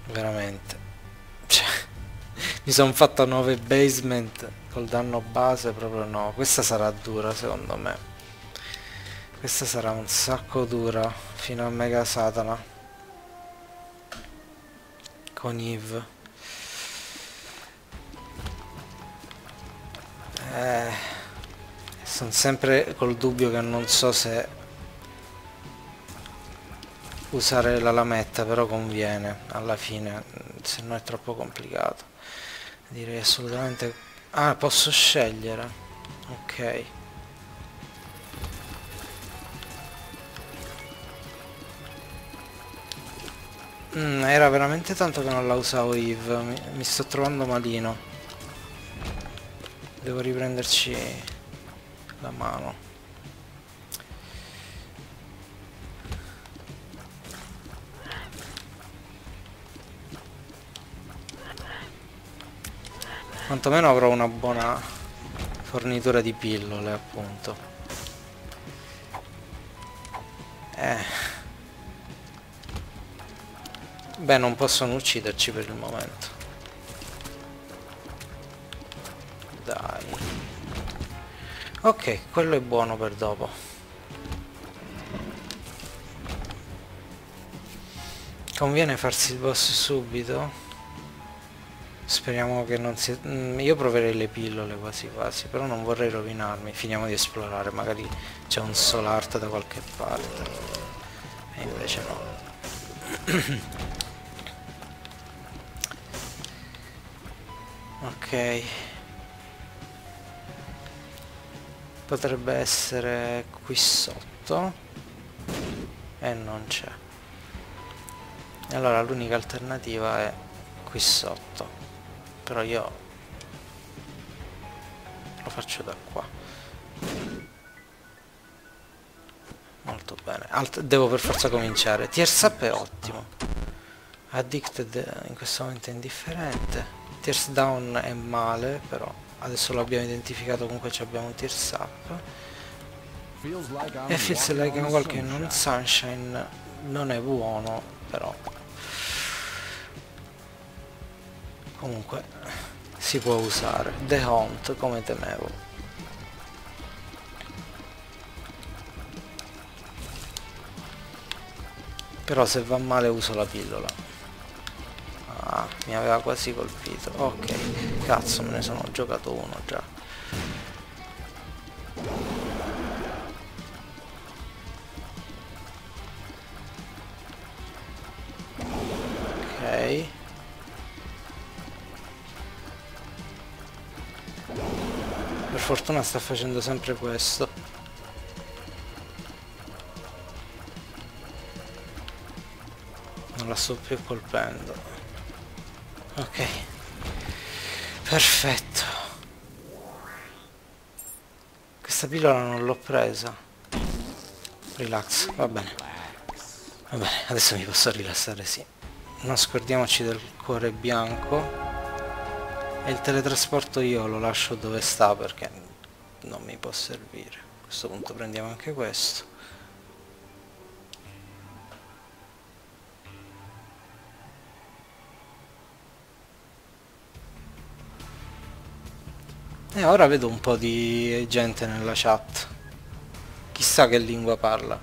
Veramente. Cioè, mi sono fatto 9 basement col danno base, proprio no. Questa sarà dura secondo me. Questa sarà un sacco dura fino a Mega Satana con Eve. Sono sempre col dubbio che non so se usare la lametta, però conviene alla fine, se no è troppo complicato. Direi assolutamente... Ah, posso scegliere. Ok. Era veramente tanto che non la usavo Eve, mi sto trovando malino. Devo riprenderci la mano. Quantomeno avrò una buona fornitura di pillole, appunto. Beh, non possono ucciderci per il momento. Dai. Ok, quello è buono per dopo. Conviene farsi il boss subito. Speriamo che non sia... io proverei le pillole quasi quasi, però non vorrei rovinarmi. Finiamo di esplorare, magari c'è un soul art da qualche parte. E invece no. Ok. Potrebbe essere qui sotto. E non c'è. Allora l'unica alternativa è qui sotto. Però io lo faccio da qua. Molto bene. Devo per forza cominciare. Tears up è ottimo. Addicted in questo momento è indifferente. Tears down è male, però adesso l'abbiamo identificato, comunque abbiamo un Tears up. E feels like I'm walking on sunshine non è buono, però comunque si può usare. The Haunt, come temevo. Però se va male uso la pillola. Ah, mi aveva quasi colpito. Ok, cazzo, me ne sono giocato uno già. Ok. Per fortuna sta facendo sempre questo. Non la sto più colpendo. Ok. Perfetto. Questa pillola non l'ho presa. Relax, va bene. Va bene, adesso mi posso rilassare, sì. Non scordiamoci del cuore bianco. E il teletrasporto io lo lascio dove sta perché non mi può servire. A questo punto prendiamo anche questo. E ora vedo un po' di gente nella chat. Chissà che lingua parla.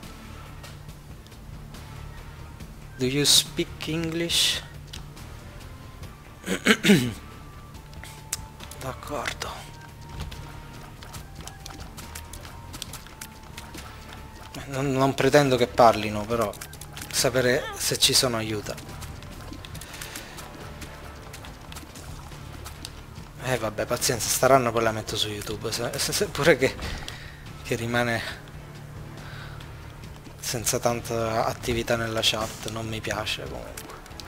Do you speak English? D'accordo. Non pretendo che parlino, però sapere se ci sono aiuta. Vabbè, pazienza, staranno, poi la metto su YouTube. Pure che rimane senza tanta attività nella chat, non mi piace comunque.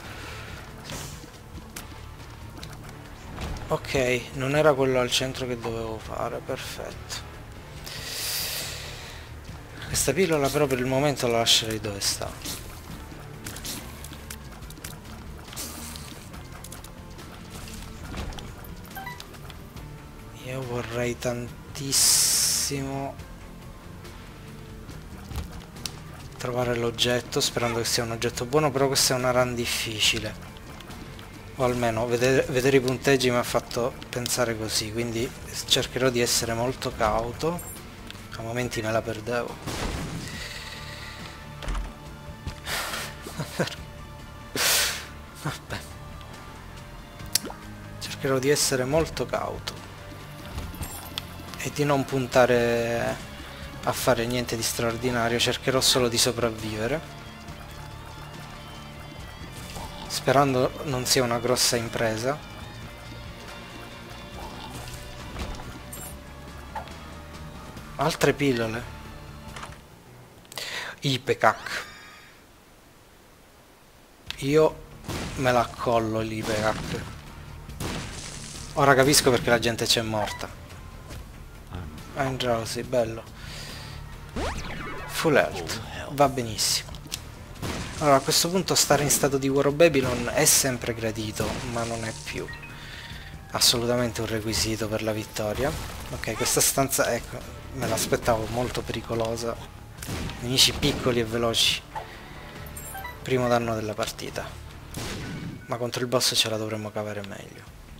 Ok, non era quello al centro che dovevo fare, perfetto. Questa pillola però per il momento la lascerei dove sta. Io vorrei tantissimo trovare l'oggetto, sperando che sia un oggetto buono, però questa è una run difficile. o almeno vedere i punteggi mi ha fatto pensare così, quindi cercherò di essere molto cauto. A momenti me la perdevo. Vabbè. Cercherò di essere molto cauto e di non puntare a fare niente di straordinario, cercherò solo di sopravvivere, sperando non sia una grossa impresa. Altre pillole. Ipecac. Io me la collo l'Ipecac. Ora capisco perché la gente c'è morta. I'm drowsy, bello. Full health, va benissimo. Allora, a questo punto stare in stato di War of Babylon è sempre gradito, ma non è più assolutamente un requisito per la vittoria. Ok, questa stanza, ecco, me l'aspettavo molto pericolosa. Nemici piccoli e veloci. Primo danno della partita. Ma contro il boss ce la dovremmo cavare meglio.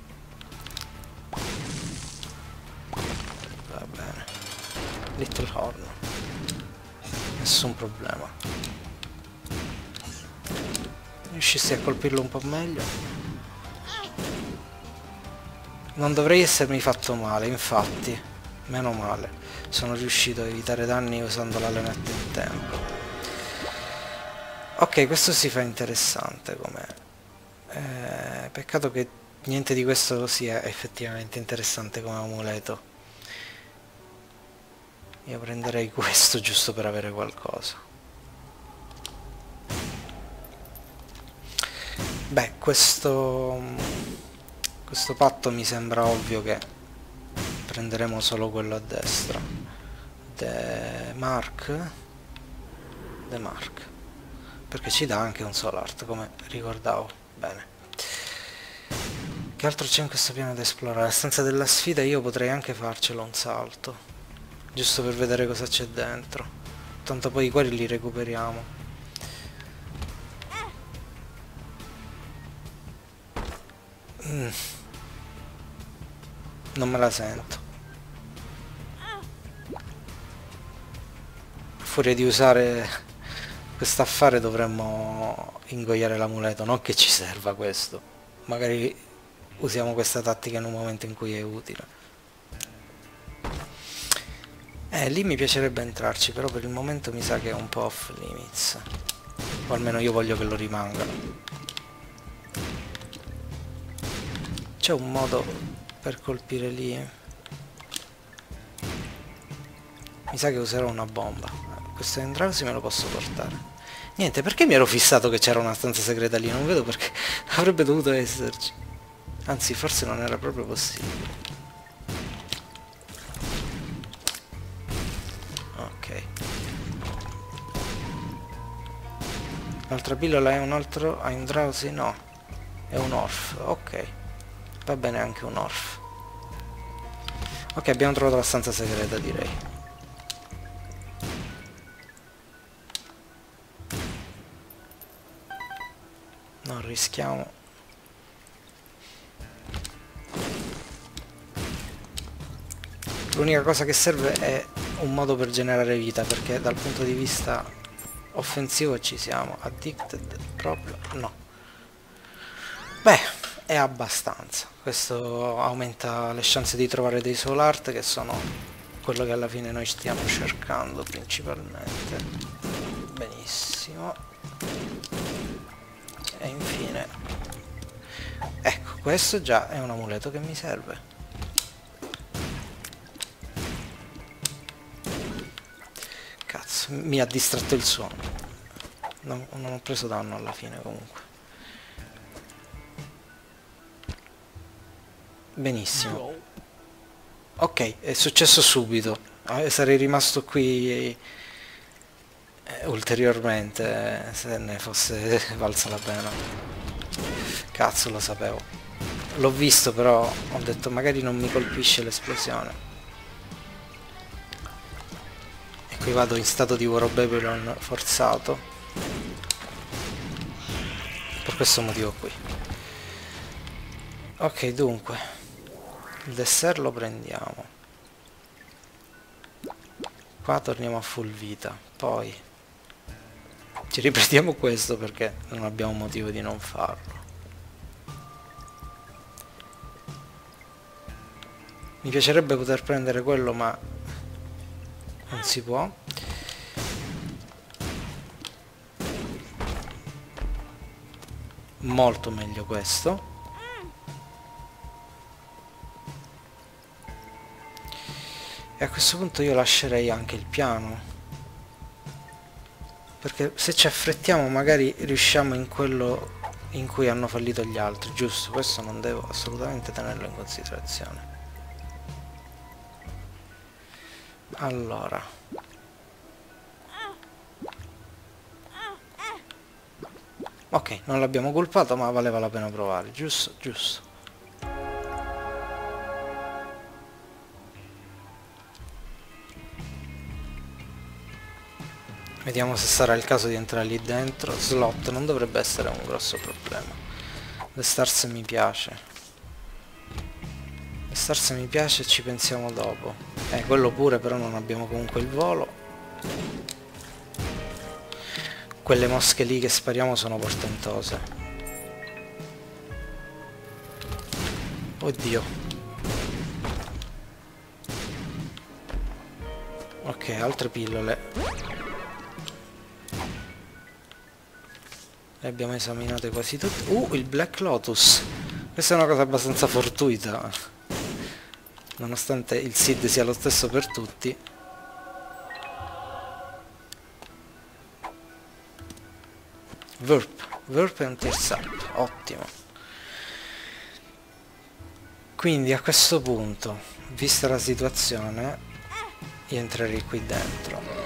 Va bene. Little Horn. Nessun problema. Riuscissi a colpirlo un po' meglio. Non dovrei essermi fatto male, infatti. Meno male. Sono riuscito a evitare danni usando la lametta in tempo. Ok, questo si fa interessante com'è. Peccato che niente di questo sia effettivamente interessante come amuleto. Io prenderei questo giusto per avere qualcosa. Beh, questo patto mi sembra ovvio che prenderemo solo quello a destra. The Mark, perché ci dà anche un soul art, come ricordavo bene. Che altro c'è in questo piano da esplorare? La stanza della sfida, io potrei anche farcelo un salto, giusto per vedere cosa c'è dentro, tanto poi i cuori li recuperiamo. Non me la sento. A furia di usare quest'affare dovremmo ingoiare l'amuleto, non che ci serva questo. Magari usiamo questa tattica in un momento in cui è utile. Lì mi piacerebbe entrarci, però per il momento mi sa che è un po' off limits. O almeno io voglio che lo rimanga. C'è un modo per colpire lì? Mi sa che userò una bomba. Questo Endrausi me lo posso portare. Niente, perché mi ero fissato che c'era una stanza segreta lì? Non vedo perché avrebbe dovuto esserci. Anzi, forse non era proprio possibile. Ok. L'altra pillola è un altro Endrausi? No. È un Orf. Ok. Va bene anche un Orf. Ok, abbiamo trovato la stanza segreta, direi. Non rischiamo. L'unica cosa che serve è un modo per generare vita, perché dal punto di vista offensivo ci siamo. Addicted proprio? No. Beh, è abbastanza. Questo aumenta le chance di trovare dei soul art, che sono quello che alla fine noi stiamo cercando principalmente. Benissimo. E infine, ecco, questo già è un amuleto che mi serve. Cazzo, mi ha distratto il suono. Non ho preso danno alla fine comunque. Benissimo. Ok, è successo subito. Sarei rimasto qui ulteriormente se ne fosse valsa la pena. Cazzo, lo sapevo. L'ho visto, però ho detto magari non mi colpisce l'esplosione. E qui vado in stato di War of Babylon forzato. Per questo motivo qui. Ok, dunque il dessert lo prendiamo, qua torniamo a full vita, poi ci ripetiamo questo perché non abbiamo motivo di non farlo. Mi piacerebbe poter prendere quello ma non si può. Molto meglio questo. E a questo punto io lascerei anche il piano, perché se ci affrettiamo magari riusciamo in quello in cui hanno fallito gli altri, giusto? Questo non devo assolutamente tenerlo in considerazione. Allora, ok, non l'abbiamo colpato ma valeva la pena provare, giusto? Giusto. Vediamo se sarà il caso di entrare lì dentro. Slot non dovrebbe essere un grosso problema. The Stars mi piace. The Stars mi piace, ci pensiamo dopo. Quello pure, però non abbiamo comunque il volo. Quelle mosche lì che spariamo sono portentose. Oddio. Ok, altre pillole. Le abbiamo esaminate quasi tutte. Il Black Lotus. Questa è una cosa abbastanza fortuita, nonostante il seed sia lo stesso per tutti. Verp e un Tears Up, ottimo. Quindi a questo punto, vista la situazione, io entrerei qui dentro.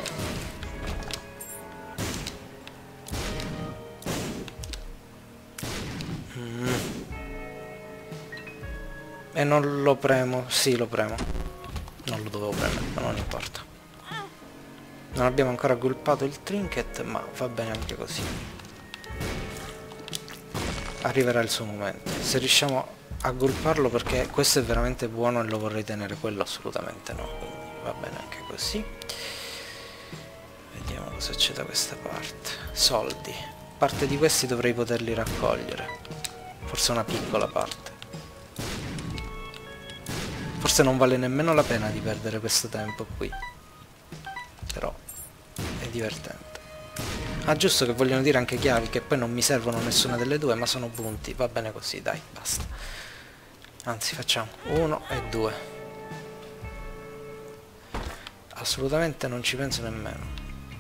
E non lo premo, sì lo premo. Non lo dovevo premere, ma non importa. Non abbiamo ancora gulpato il trinket, ma va bene anche così. Arriverà il suo momento. Se riusciamo a gulparlo, perché questo è veramente buono e lo vorrei tenere, quello assolutamente no. Quindi va bene anche così. Vediamo cosa c'è da questa parte. Soldi. Parte di questi dovrei poterli raccogliere. Forse una piccola parte. Forse non vale nemmeno la pena di perdere questo tempo qui. Però è divertente. Ah, giusto che vogliono dire anche chiavi, che poi non mi servono nessuna delle due, ma sono punti. Va bene così, dai, basta. Anzi, facciamo 1 e 2. Assolutamente non ci penso nemmeno.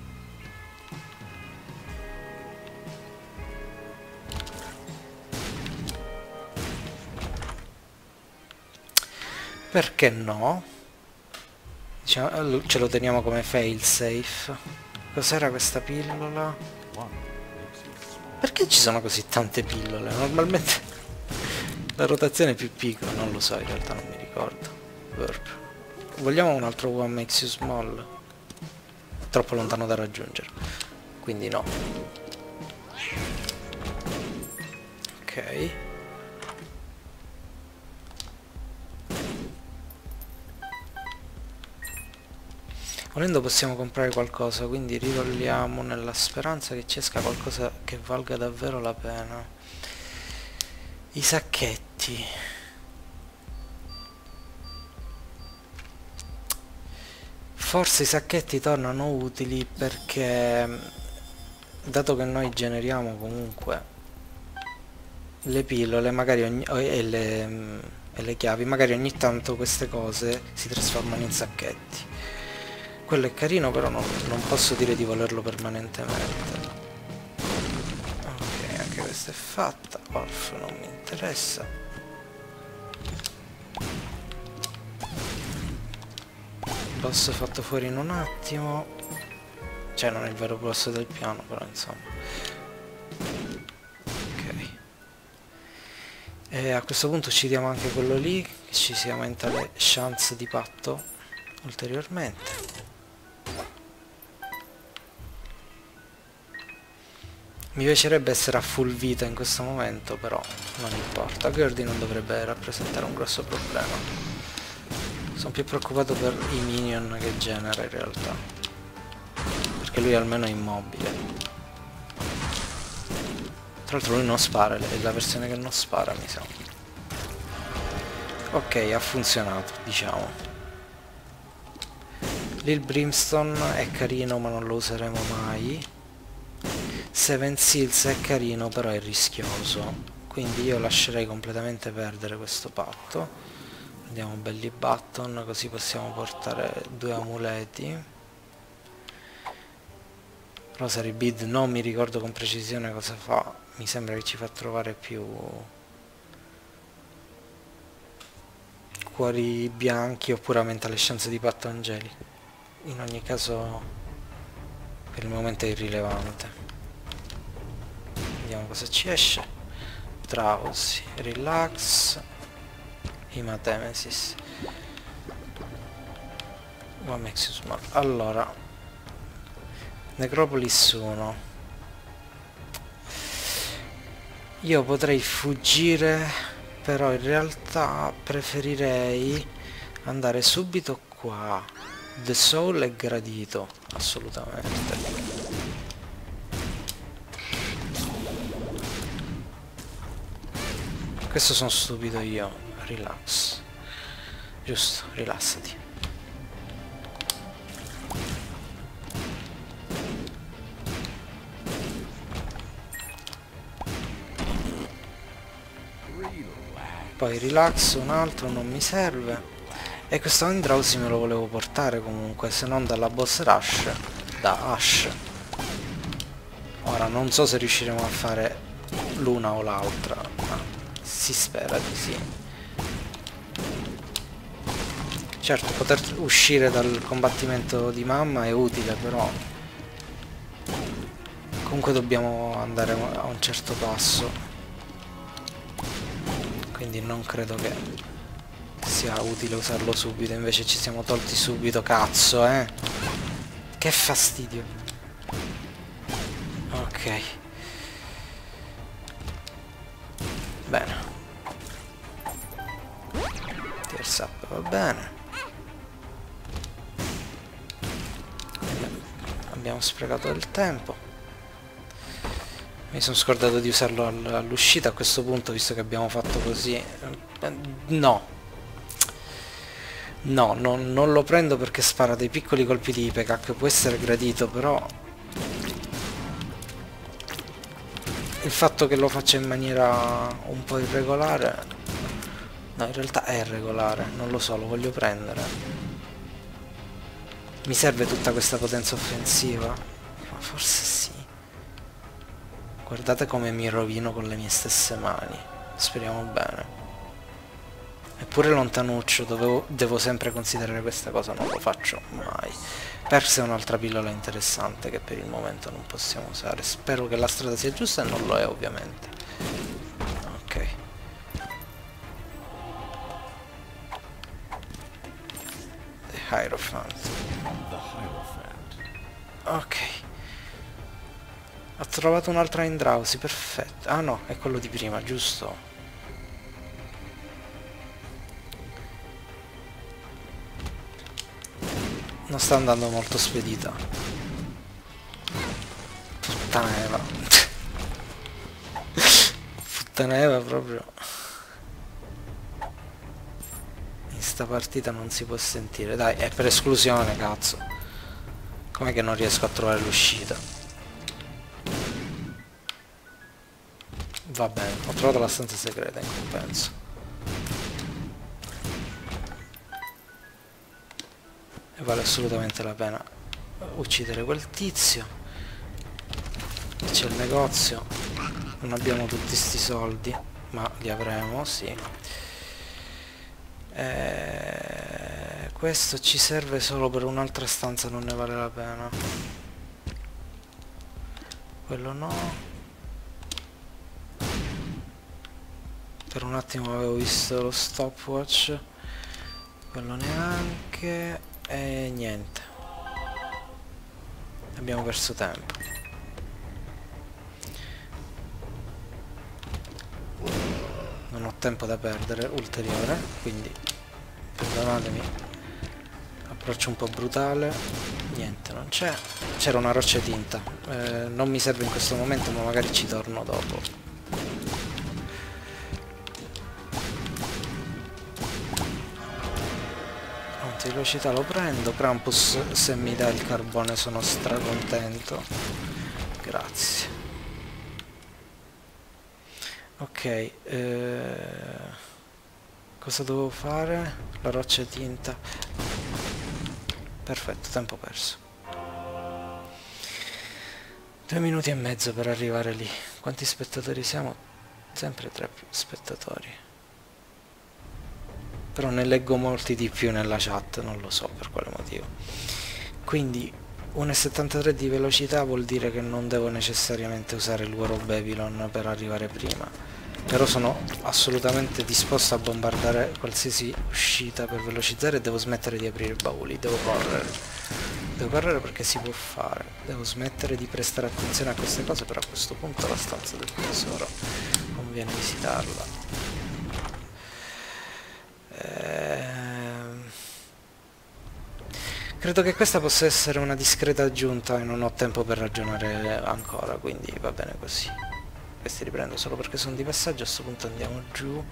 Perché no? Diciamo, ce lo teniamo come fail safe. Cos'era questa pillola? Perché ci sono così tante pillole? Normalmente la rotazione è più piccola, non lo so, in realtà non mi ricordo. Verb. Vogliamo un altro one makes you small? Troppo lontano da raggiungere, quindi no. Ok. Volendo possiamo comprare qualcosa, quindi rirolliamo nella speranza che ci esca qualcosa che valga davvero la pena. I sacchetti. Forse i sacchetti tornano utili perché, dato che noi generiamo comunque le pillole magari e le chiavi, magari ogni tanto queste cose si trasformano in sacchetti. Quello è carino, però non posso dire di volerlo permanentemente. Ok, anche questa è fatta. Orf non mi interessa. Boss fatto fuori in un attimo. Cioè non è il vero boss del piano, però insomma. Ok. E a questo punto ci diamo anche quello lì, che ci si aumenta le chance di patto ulteriormente. Mi piacerebbe essere a full vita in questo momento, però non importa. Gordy non dovrebbe rappresentare un grosso problema. Sono più preoccupato per i minion che genera in realtà, perché lui almeno è immobile. Tra l'altro lui non spara, è la versione che non spara, mi sa. Ok, ha funzionato, diciamo. Lil Brimstone è carino, ma non lo useremo mai. Seven Seals è carino, però è rischioso, quindi io lascerei completamente perdere questo patto. Prendiamo belli button, così possiamo portare 2 amuleti. Rosary Bead non mi ricordo con precisione cosa fa, mi sembra che ci fa trovare più cuori bianchi oppure aumenta le chance di patto angelico. In ogni caso per il momento è irrilevante. Vediamo cosa ci esce. Drowsy, Relax, Hematemesis. What makes you smart? Allora, Necropolis 1. Io potrei fuggire, però in realtà preferirei andare subito qua. The Soul è gradito, assolutamente. Questo sono stupido io. Relax. Giusto, rilassati. Poi relax, un altro non mi serve. E questo Andrausi me lo volevo portare comunque, se non dalla boss rush, da Ash. Ora non so se riusciremo a fare l'una o l'altra, ma si spera di sì. Certo, poter uscire dal combattimento di mamma è utile, però comunque dobbiamo andare a un certo passo, quindi non credo che sia utile usarlo subito. Invece ci siamo tolti subito, cazzo, che fastidio. Ok, bene. Tears up va bene. Abbiamo sprecato del tempo. Mi sono scordato di usarlo all'uscita a questo punto, visto che abbiamo fatto così. No. No, non lo prendo perché spara dei piccoli colpi di Ipecac, può essere gradito, però il fatto che lo faccia in maniera un po' irregolare, no, in realtà è regolare, non lo so, lo voglio prendere. Mi serve tutta questa potenza offensiva? Ma forse sì. Guardate come mi rovino con le mie stesse mani. Speriamo bene. Eppure lontanuccio, devo sempre considerare questa cosa, non lo faccio mai. Persa è un'altra pillola interessante che per il momento non possiamo usare. Spero che la strada sia giusta e non lo è, ovviamente. Ok. The Hierophant. Ok. Ho trovato un'altra Indrausi, perfetto. Ah no, è quello di prima, giusto? Non sta andando molto spedita. Puttaneva. Puttaneva proprio. In sta partita non si può sentire. Dai, è per esclusione, cazzo. Com'è che non riesco a trovare l'uscita? Va bene, ho trovato la stanza segreta in compenso. E vale assolutamente la pena uccidere quel tizio. C'è il negozio. Non abbiamo tutti sti soldi, ma li avremo, sì. Questo ci serve solo per un'altra stanza, non ne vale la pena. Quello no. Per un attimo avevo visto lo stopwatch. Quello neanche. E niente. Abbiamo perso tempo. non ho tempo da perdere ulteriore, quindi perdonatemi, approccio un po' brutale. Niente, non c'è. C'era una roccia tinta, non mi serve in questo momento, ma magari ci torno dopo. Di velocità lo prendo. Krampus, se mi dà il carbone sono stracontento, grazie. Ok, cosa devo fare? La roccia tinta, perfetto, tempo perso. 2 minuti e mezzo per arrivare lì. Quanti spettatori siamo? Sempre 3 spettatori. Però ne leggo molti di più nella chat, non lo so per quale motivo. Quindi 1,73 di velocità vuol dire che non devo necessariamente usare il War of Babylon per arrivare prima, però sono assolutamente disposto a bombardare qualsiasi uscita per velocizzare e devo smettere di aprire i bauli, devo correre perché si può fare, devo smettere di prestare attenzione a queste cose, però a questo punto la stanza del tesoro conviene visitarla. Credo che questa possa essere una discreta aggiunta e non ho tempo per ragionare ancora, quindi va bene così. Questi li prendo solo perché sono di passaggio. A questo punto andiamo giù,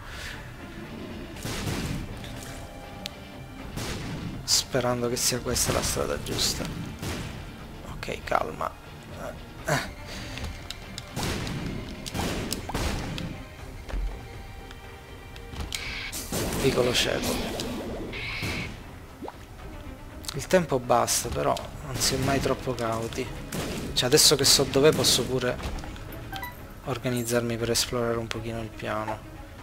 sperando che sia questa la strada giusta. Ok, calma. Piccolo cieco. Il tempo basta, però non si è mai troppo cauti. Cioè, adesso che so dove posso pure organizzarmi per esplorare un pochino il piano.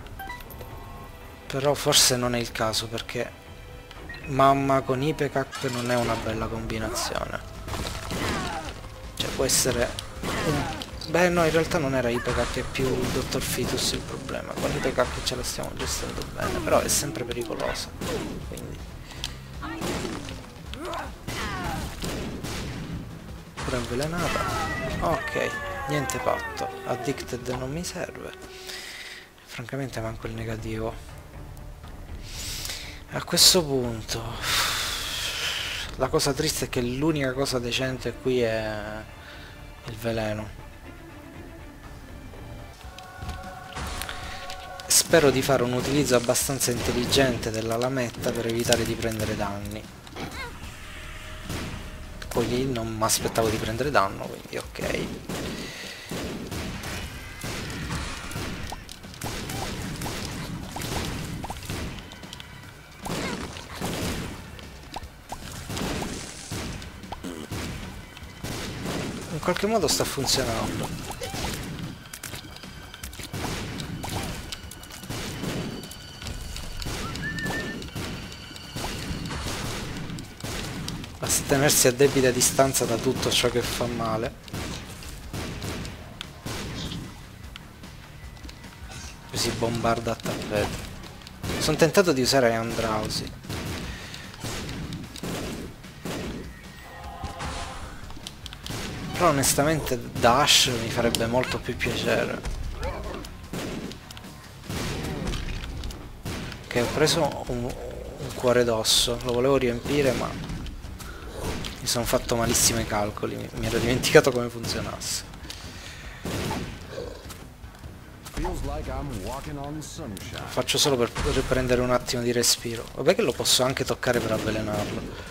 Però forse non è il caso, perché mamma con Ipecac non è una bella combinazione. Cioè, può essere... Beh, no, in realtà non era Ipecac, è più Dottor Fetus il problema. Con Ipecac ce la stiamo gestendo bene, però è sempre pericolosa. Quindi... pure avvelenata. Ok, niente fatto. Addicted non mi serve. Francamente manco il negativo. A questo punto la cosa triste è che l'unica cosa decente qui è il veleno. Spero di fare un utilizzo abbastanza intelligente della lametta per evitare di prendere danni. Poi lì non mi aspettavo di prendere danno, quindi ok. In qualche modo sta funzionando. Basta tenersi a debita distanza da tutto ciò che fa male. Così bombarda a tappeto. Sono tentato di usare Andrausi. Però onestamente Dash mi farebbe molto più piacere. Ok, ho preso un cuore d'osso, lo volevo riempire ma mi sono fatto malissimo i calcoli, mi ero dimenticato come funzionasse. Faccio solo per prendere un attimo di respiro. Vabbè che lo posso anche toccare per avvelenarlo.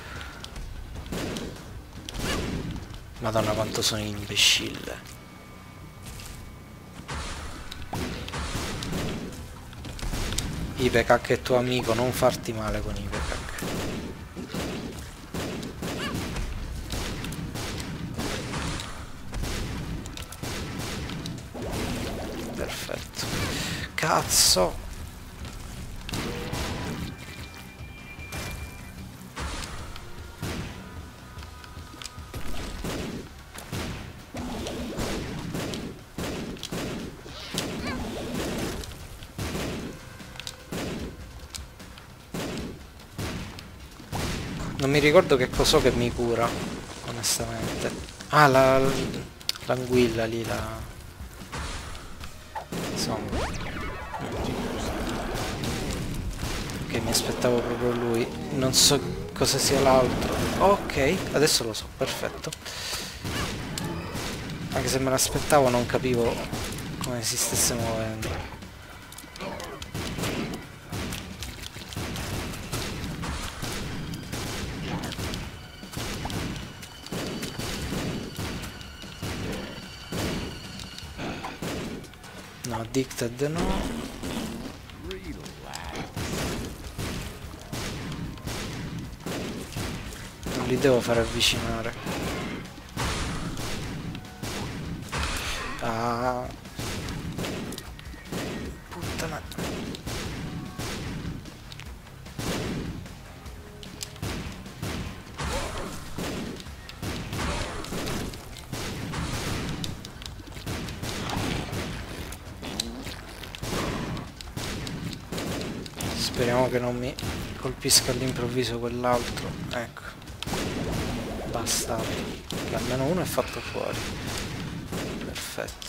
Madonna quanto sono imbecille. Ipecac è tuo amico, non farti male con Ipecac. Perfetto. Cazzo! Non mi ricordo che cos'ho che mi cura, onestamente. Ah, l'anguilla lì, la... insomma. Ok, mi aspettavo proprio lui. Non so cosa sia l'altro. Ok, adesso lo so, perfetto. Anche se me l'aspettavo non capivo come si stesse muovendo. No, Addicted no. Non li devo fare avvicinare. Ah, puttana. Speriamo che non mi colpisca all'improvviso quell'altro. Ecco. Basta. Che almeno uno è fatto fuori. Perfetto.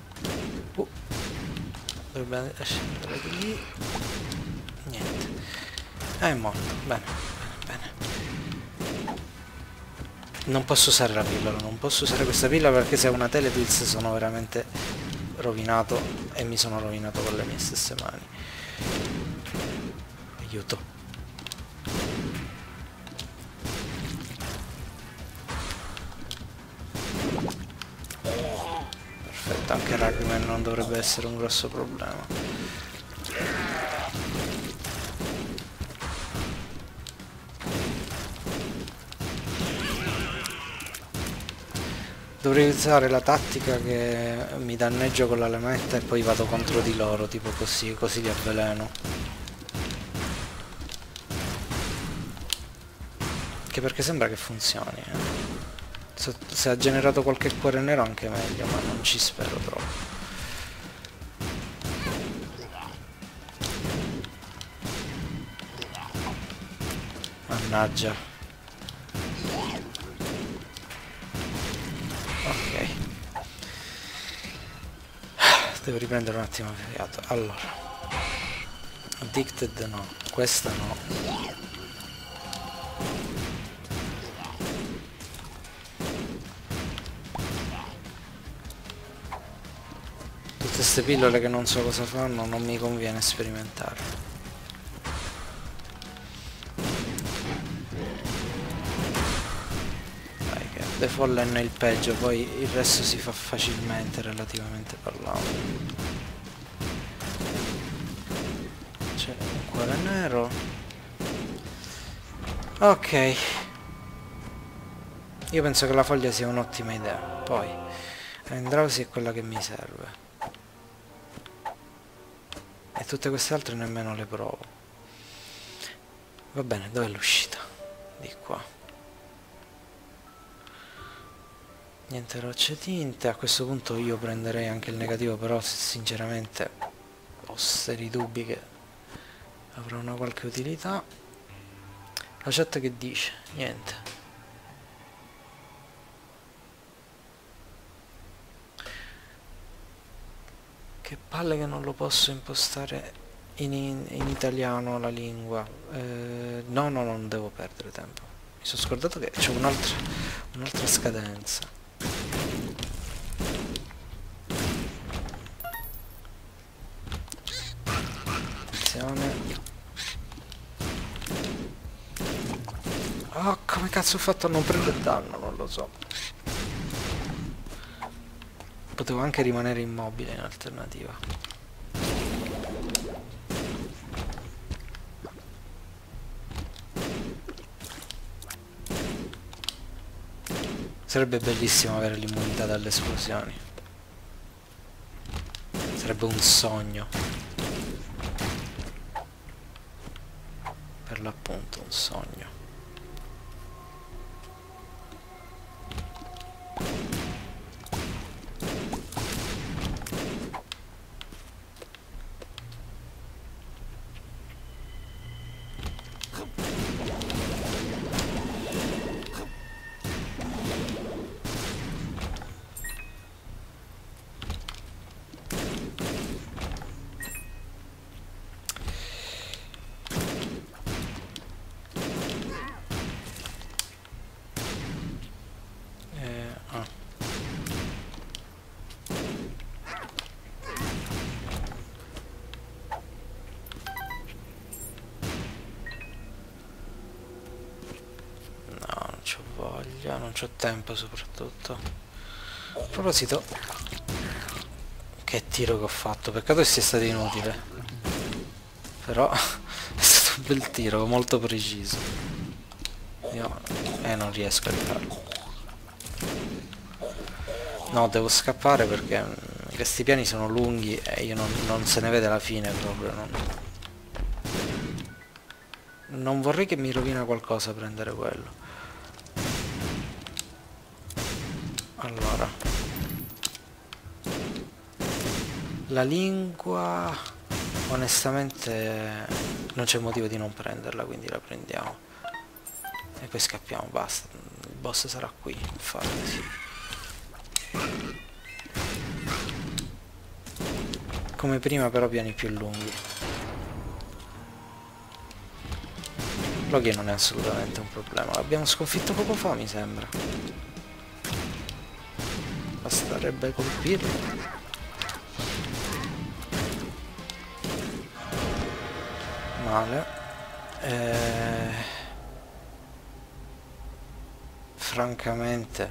Dovrebbe scendere di lì. Niente. È morto. Bene. Bene. Non posso usare la pillola. Non posso usare questa pillola perché se ho una telepills sono veramente rovinato. E mi sono rovinato con le mie stesse mani. Aiuto. Perfetto, anche Ragman non dovrebbe essere un grosso problema. Dovrei usare la tattica che mi danneggio con la lametta e poi vado contro di loro, tipo così, così li avveleno. Anche perché sembra che funzioni, Se ha generato qualche cuore nero anche meglio, ma non ci spero troppo. Mannaggia. Ok. Devo riprendere un attimo fiato. Allora. Addicted no. Questa no. Queste pillole che non so cosa fanno non mi conviene sperimentare. Dai che The Fallen è il peggio, poi il resto si fa facilmente relativamente parlando. C'è un cuore nero. Ok. Io penso che la foglia sia un'ottima idea. Poi Raindrausi è quella che mi serve. E tutte queste altre nemmeno le provo. Va bene, dov'è l'uscita? Di qua. Niente rocce tinte. A questo punto io prenderei anche il negativo, però sinceramente ho seri dubbi che avrà una qualche utilità. La chat che dice? Niente. Che palle che non lo posso impostare in italiano la lingua. No, non devo perdere tempo. Mi sono scordato che c'è un'altra scadenza. Attenzione. Oh, come cazzo ho fatto a non prendere danno? Non lo so. Potevo anche rimanere immobile in alternativa. Sarebbe bellissimo avere l'immunità dalle esplosioni. Sarebbe un sogno. Per l'appunto un sogno. Già non c'ho tempo soprattutto. A proposito, che tiro che ho fatto, peccato che sia stato inutile. Però è stato un bel tiro, molto preciso. Io non riesco a rifarlo. No, devo scappare perché questi piani sono lunghi e io non se ne vede la fine proprio. Non vorrei che mi rovina qualcosa prendere quello. Allora, la lingua onestamente non c'è motivo di non prenderla, quindi la prendiamo e poi scappiamo, basta. Il boss sarà qui, infatti. Come prima, però piani più lunghi. Loghi non è assolutamente un problema, l'abbiamo sconfitto poco fa, mi sembra. Basterebbe colpirlo. Male. Francamente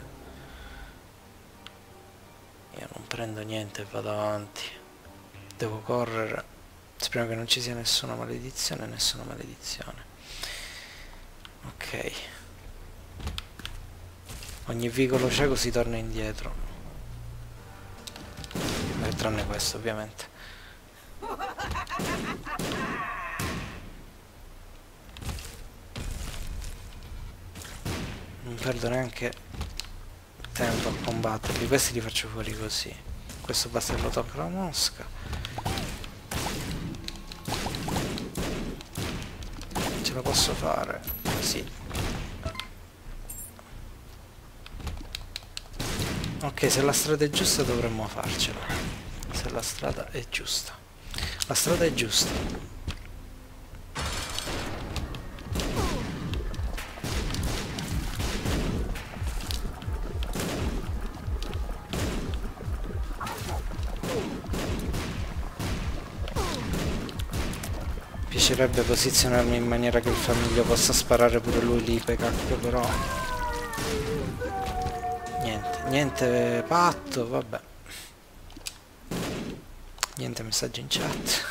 io non prendo niente e vado avanti. Devo correre. Speriamo che non ci sia nessuna maledizione. Ok. Ogni vicolo cieco si torna indietro. Tranne questo, ovviamente. Non perdo neanche tempo a combatterli. Questi li faccio fuori così. Questo basta che lo tocca la mosca. Ce la posso fare? Sì. Ok, se la strada è giusta dovremmo farcela. Se la strada è giusta. La strada è giusta. Mi piacerebbe posizionarmi in maniera che il famiglio possa sparare pure lui lì, cacchio, però... Niente patto, vabbè. Niente messaggi in chat.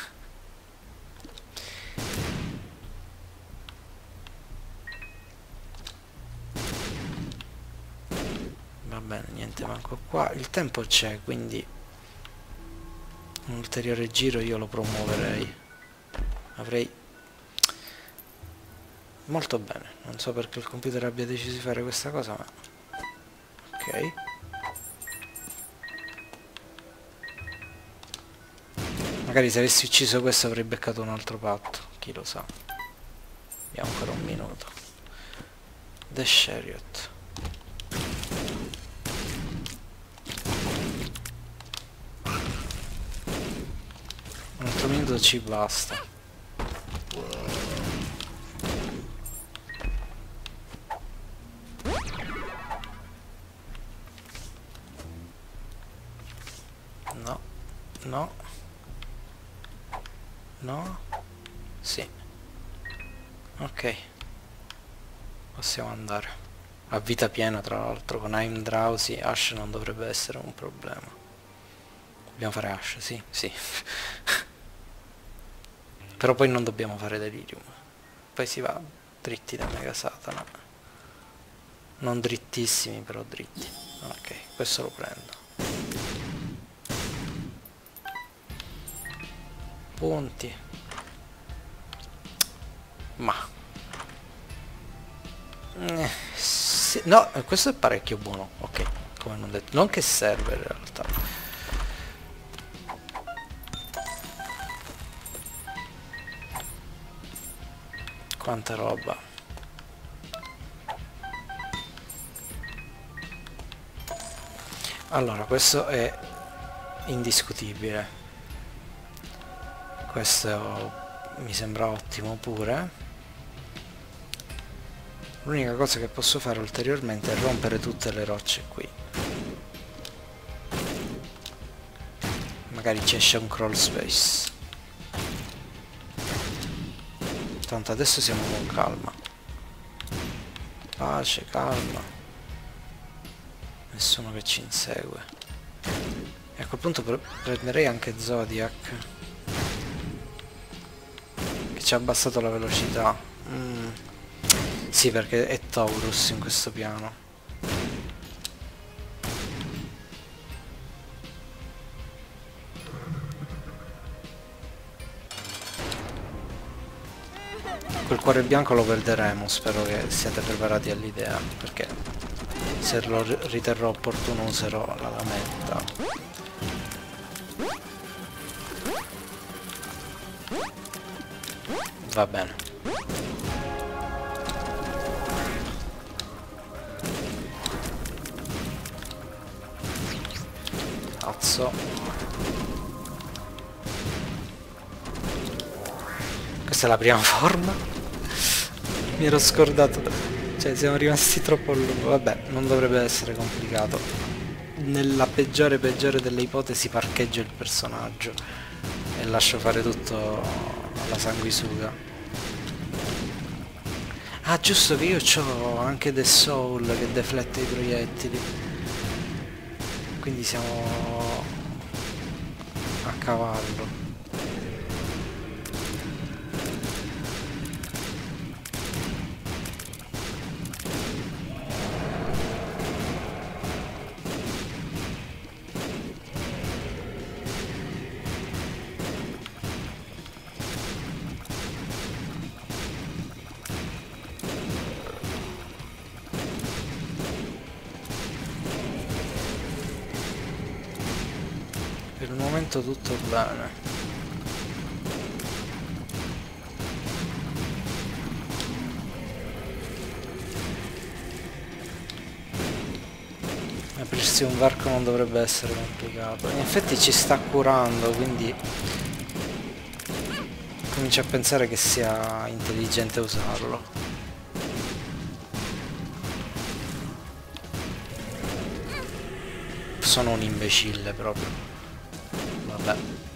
Va bene, niente manco qua. Il tempo c'è, quindi un ulteriore giro io lo promuoverei. Avrei... Molto bene. Non so perché il computer abbia deciso di fare questa cosa, ma... Ok. Magari se avessi ucciso questo avrei beccato un altro patto, chi lo sa. Abbiamo ancora un minuto. The Chariot. Un altro minuto ci basta. No. No. No? Sì. Ok. Possiamo andare. A vita piena, tra l'altro, con I'm Drowsy, Ash non dovrebbe essere un problema. Dobbiamo fare Ash, sì, sì. Però poi non dobbiamo fare Delirium. Poi si va dritti da Mega Satana. Non drittissimi, però dritti. Ok, questo lo prendo. Punti. Ma sì, no, questo è parecchio buono. Ok, come non detto, non che serve in realtà. Quanta roba. Allora, questo è indiscutibile. Questo mi sembra ottimo pure. L'unica cosa che posso fare ulteriormente è rompere tutte le rocce qui. Magari ci esce un crawl space. Tanto adesso siamo con calma. Pace, calma. Nessuno che ci insegue. E a quel punto prenderei anche Zodiac, che ci ha abbassato la velocità. Sì, perché è Taurus in questo piano. Quel cuore bianco lo perderemo, spero che siate preparati all'idea, perché se lo riterrò opportuno userò la lametta. Va bene. Cazzo. Questa è la prima forma? Mi ero scordato, cioè siamo rimasti troppo a lungo. Vabbè, non dovrebbe essere complicato. Nella peggiore delle ipotesi parcheggio il personaggio e lascio fare tutto alla sanguisuga. Ah, giusto che io ho anche The Soul che deflette i proiettili, quindi siamo a cavallo. Per il momento tutto bene. Aprirsi un varco non dovrebbe essere complicato. In effetti ci sta curando, quindi comincio a pensare che sia intelligente usarlo. Sono un imbecille proprio. Vabbè.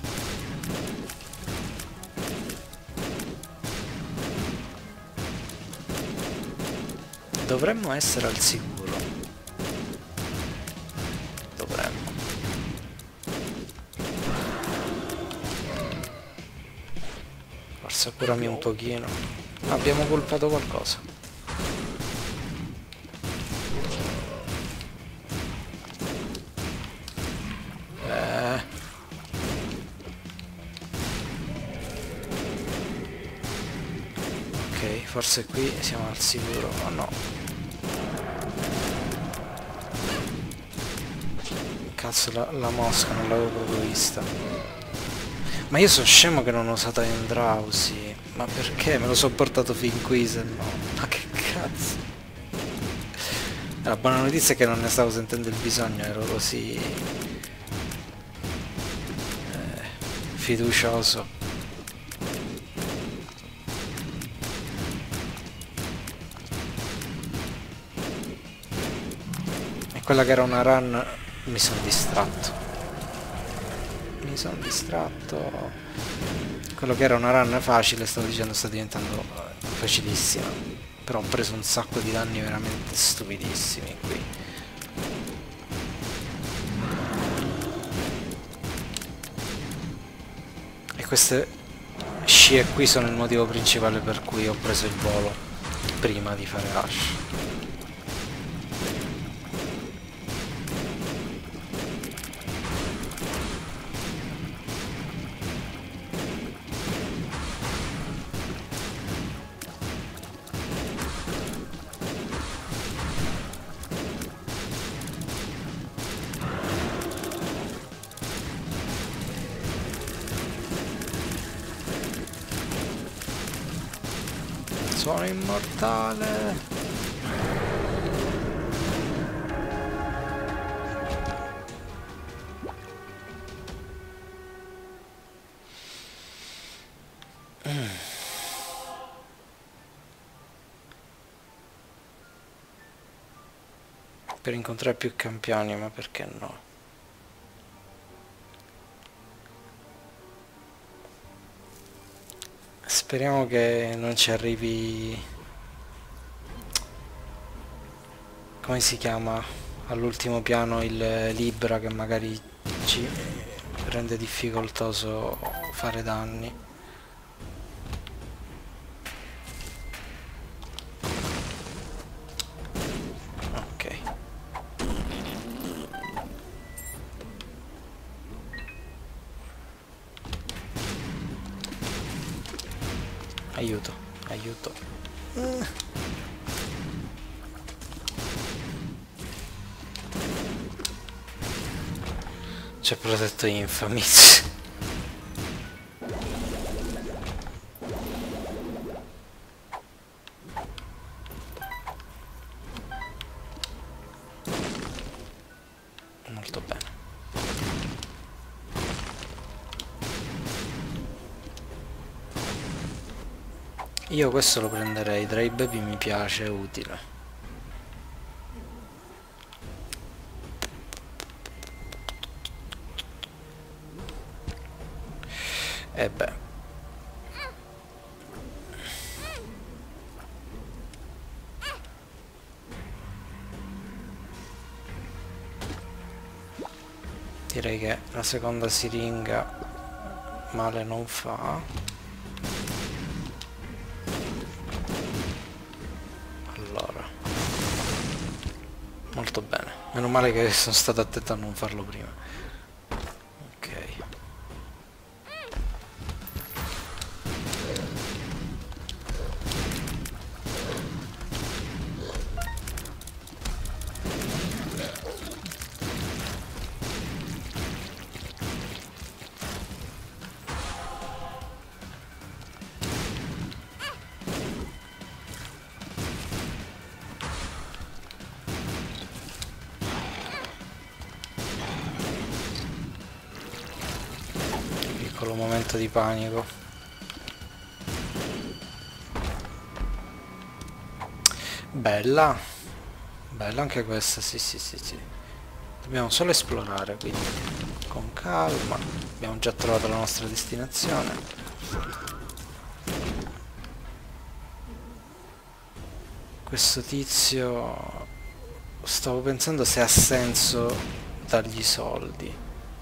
Dovremmo essere al sicuro. Dovremmo. Forse curami un pochino. Abbiamo colpato qualcosa. Ok, forse qui siamo al sicuro. Oh no. Cazzo, la mosca non l'avevo proprio vista. Ma io sono scemo che non ho usato Endrausi. Ma perché? Me lo sono portato fin qui se no. Ma che cazzo. La buona notizia è che non ne stavo sentendo il bisogno, ero così fiducioso. E quella che era una run mi sono distratto. Quello che era una run facile, stavo dicendo, sta diventando facilissima. Però ho preso un sacco di danni veramente stupidissimi qui. E queste scie qui sono il motivo principale per cui ho preso il volo prima di fare Ash. Sono immortale. Per incontrare più campioni, ma perché no? Speriamo che non ci arrivi... come si chiama? all'ultimo piano il Libra che magari ci rende difficoltoso fare danni. Ok. Aiuto, aiuto. C'è protetto Infamis. Molto bene. Io questo lo prenderei, Dry Baby mi piace, è utile. E beh. Direi che la seconda siringa male non fa. Allora. Molto bene. Meno male che sono stato attento a non farlo prima. Ok. Piccolo momento di panico. Bella. Bella anche questa, sì sì sì sì. Dobbiamo solo esplorare, quindi con calma. Abbiamo già trovato la nostra destinazione. Questo tizio... Stavo pensando se ha senso dargli soldi.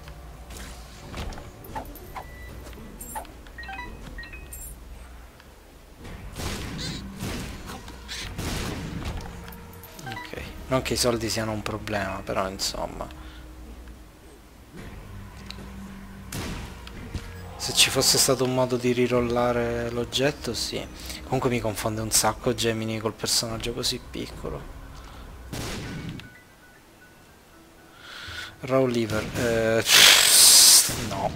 Ok, non che i soldi siano un problema, però insomma. Se ci fosse stato un modo di rirollare l'oggetto, sì. Comunque mi confonde un sacco Gemini col personaggio così piccolo. Raw liver, no,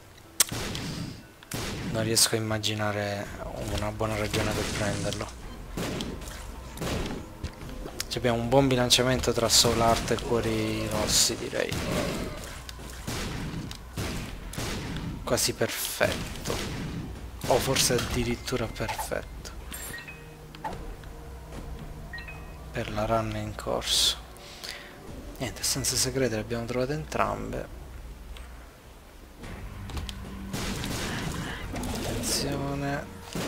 non riesco a immaginare una buona ragione per prenderlo. Abbiamo un buon bilanciamento tra soul art e cuori rossi, direi. Quasi perfetto, o forse addirittura perfetto per la run in corso. Niente, stanze segrete le abbiamo trovate entrambe. Attenzione.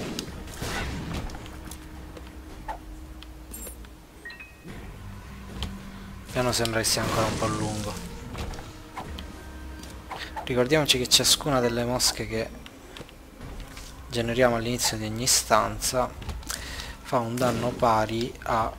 Il piano sembra che sia ancora un po' lungo. Ricordiamoci che ciascuna delle mosche che generiamo all'inizio di ogni stanza fa un danno pari a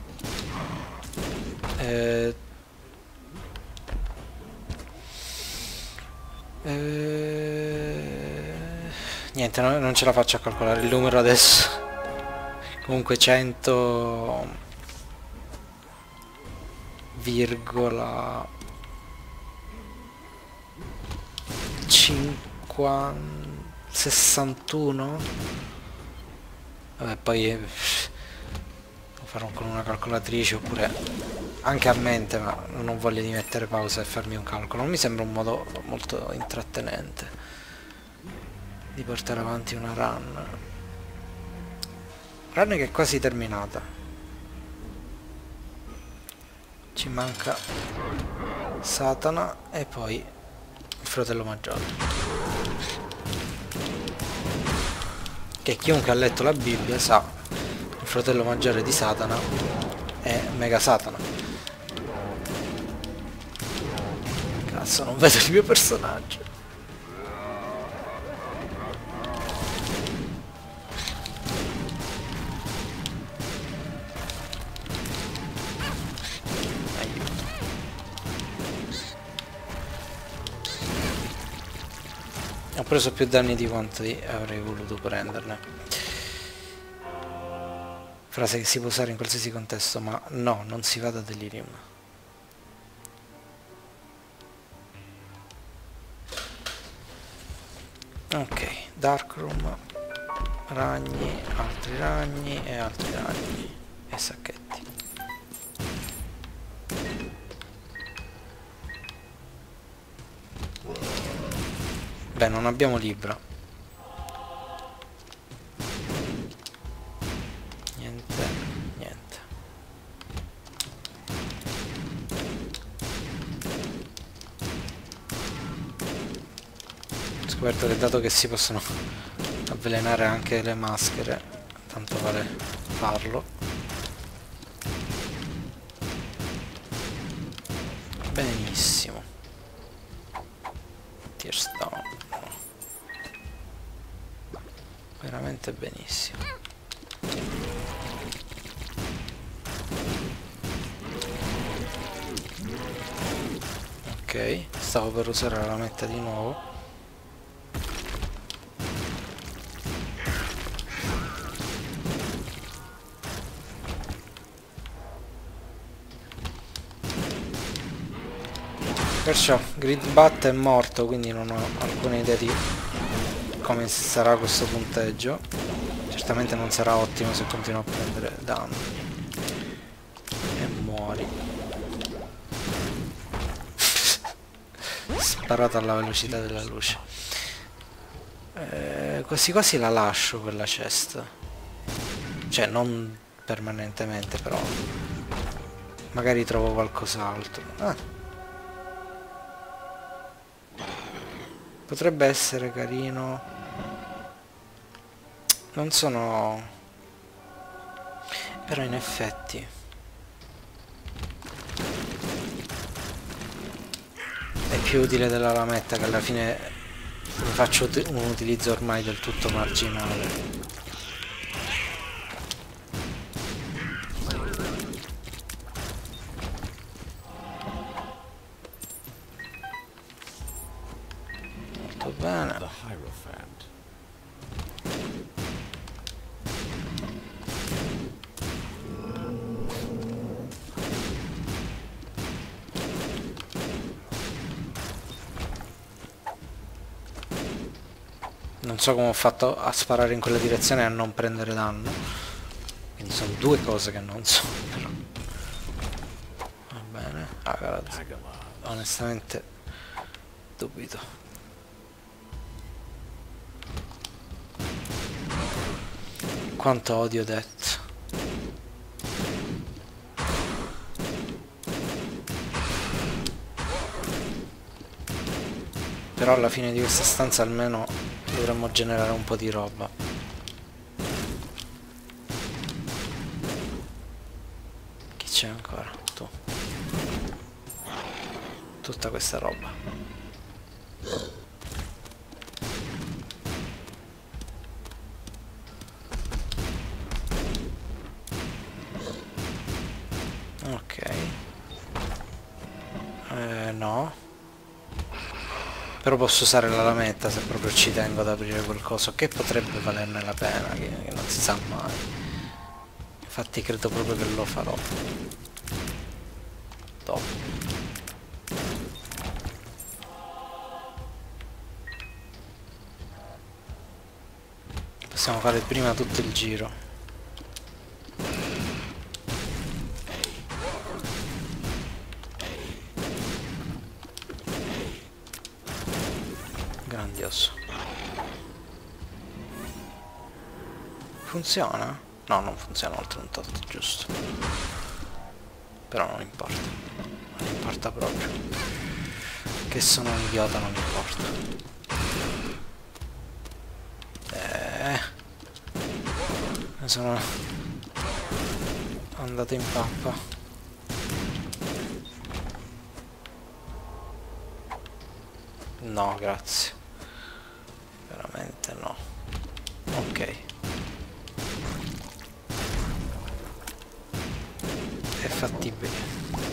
niente, non ce la faccio a calcolare il numero adesso. Comunque 100 virgola 50 61. Vabbè, poi lo farò con una calcolatrice oppure anche a mente, ma non ho voglia di mettere pausa e farmi un calcolo. Non mi sembra un modo molto intrattenente di portare avanti una run che è quasi terminata. Ci manca Satana e poi il fratello maggiore, che chiunque ha letto la Bibbia sa il fratello maggiore di Satana è Mega Satana. cazzo, non vedo il mio personaggio. Aiuto. Ho preso più danni di quanti avrei voluto prenderne. Frase che si può usare in qualsiasi contesto, ma no, non si va da Delirium. Ok, Darkroom, ragni e altri ragni e sacchetti. Beh, non abbiamo libra. Niente. Ho scoperto che dato che si possono avvelenare anche le maschere, tanto vale farlo. Benissimo. Tears down. Veramente benissimo. Ok, stavo per usare la lametta di nuovo. Perciò Gridbat è morto, quindi non ho alcuna idea di come sarà questo punteggio. Certamente non sarà ottimo se continuo a prendere danni. E muori. Sparato alla velocità della luce. Quasi quasi la lascio quella chest. Cioè non permanentemente, però magari trovo qualcos'altro. Potrebbe essere carino. Non sono... Però in effetti è più utile della lametta, che alla fine ne faccio un utilizzo ormai del tutto marginale. Molto bene. Non so come ho fatto a sparare in quella direzione e a non prendere danno. Quindi sono due cose che non so, però. Va bene. Onestamente dubito. Quanto odio Death. Però alla fine di questa stanza almeno dovremmo generare un po' di roba. Chi c'è ancora? Tu. Tutta questa roba. Ok. No. Però posso usare la lametta se proprio ci tengo ad aprire qualcosa, che potrebbe valerne la pena, che non si sa mai. Infatti credo proprio che lo farò. Dopo. Possiamo fare prima tutto il giro. Grandioso. Funziona? No, non funziona oltre un tot, giusto. Però non importa. Non importa proprio. Che sono un idiota, non importa. Ne sono andato in pappa. No, grazie. Veramente no. Ok. È fattibile.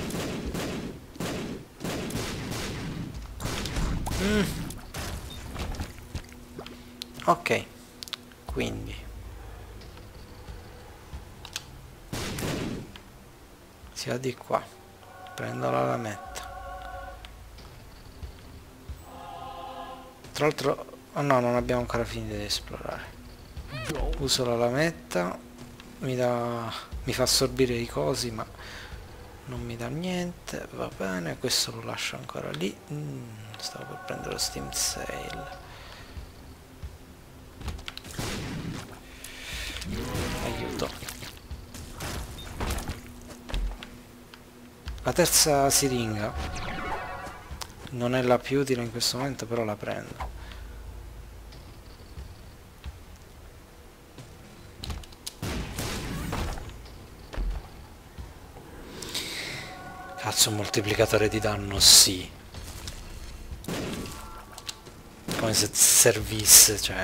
Ok. Quindi si va di qua. Prendo la lametta. Tra l'altro... oh no, non abbiamo ancora finito di esplorare. Uso la lametta. Mi fa assorbire i cosi, ma non mi dà niente. Va bene, questo lo lascio ancora lì. Stavo per prendere lo steam sail. Aiuto. La terza siringa non è la più utile in questo momento, però la prendo. Cazzo, un moltiplicatore di danno, sì. Come se servisse, cioè.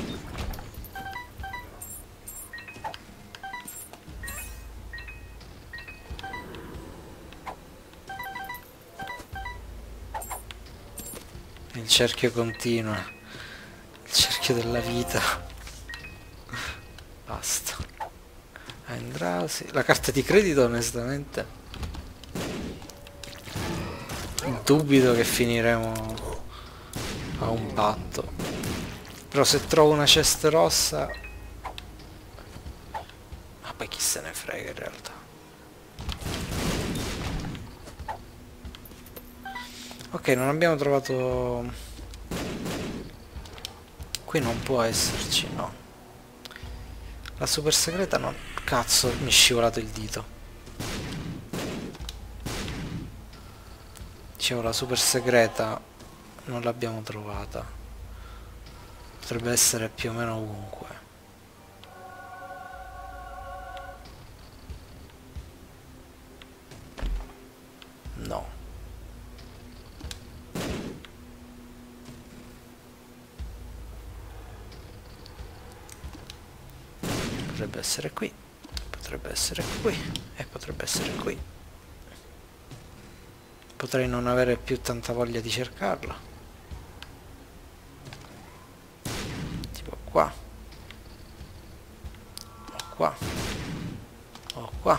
Il cerchio continua. Il cerchio della vita. Basta. Andrausi. La carta di credito, onestamente. Dubito che finiremo a un patto. Però se trovo una cesta rossa... ma poi chi se ne frega in realtà. Ok, non abbiamo trovato... qui non può esserci, no. La super segreta no. Cazzo, mi è scivolato il dito. Dicevo, la super segreta non l'abbiamo trovata. Potrebbe essere più o meno ovunque. No. Potrebbe essere qui. Potrebbe essere qui. E potrebbe essere qui. Potrei non avere più tanta voglia di cercarla. Tipo qua. O qua. O qua.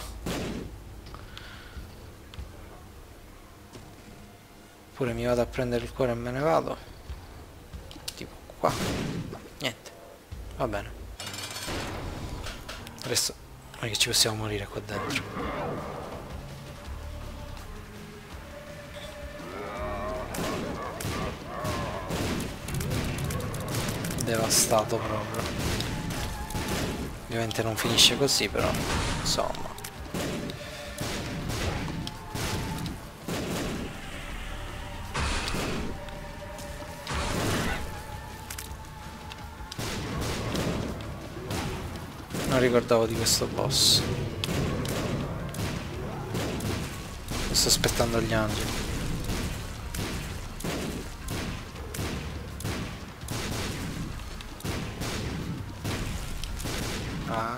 Oppure mi vado a prendere il cuore e me ne vado. Tipo qua. Niente. Va bene. Adesso non è che ci possiamo morire qua dentro. Devastato proprio. Ovviamente non finisce così, però insomma. Non ricordavo di questo boss. Sto aspettando gli angeli. Ah.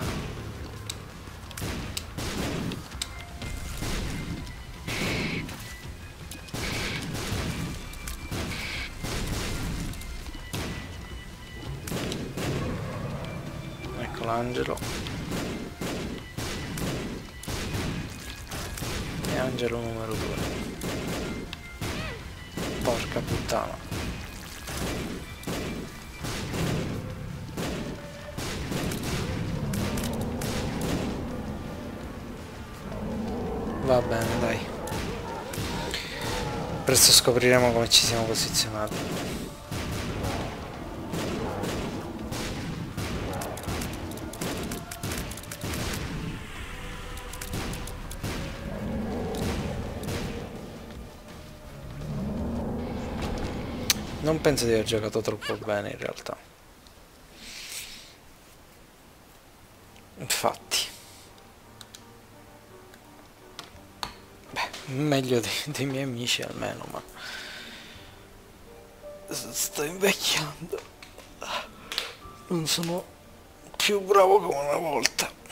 Ecco l'angelo. E angelo numero 2. Porca puttana. Va bene, dai. Presto scopriremo come ci siamo posizionati. Non penso di aver giocato troppo bene in realtà. Infatti. Beh, meglio dei miei amici almeno, ma... sto invecchiando. Non sono più bravo come una volta.